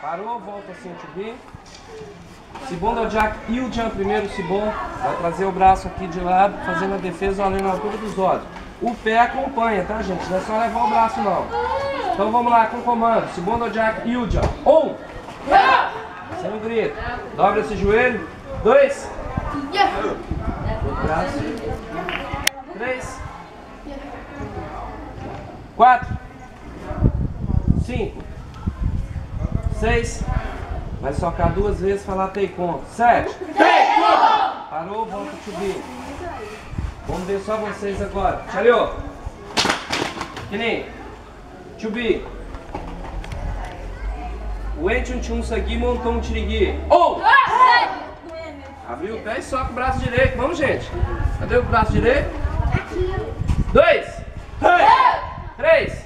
Parou, volta assim, to be. Segundo é o Jack e o Jan primeiro, Sibon. Vai trazer o braço aqui de lado, fazendo a defesa ali na altura dos olhos. O pé acompanha, tá, gente? Não é só levar o braço, não. Então vamos lá com o comando. Segundo é o Jack e o Jan. 1. Sem um grito. Dobra esse joelho. 2. Outro braço. 3. 4. 5. 6. Vai socar 2 vezes, falar Taekwondo. 7. Parou, volta to be. Vamos ver só vocês agora. Chalhou. Kini. To be. Wenchun chun sagi montou tirigui. Abriu o pé e soca o braço direito. Vamos, gente. Cadê o braço direito? 2. 3.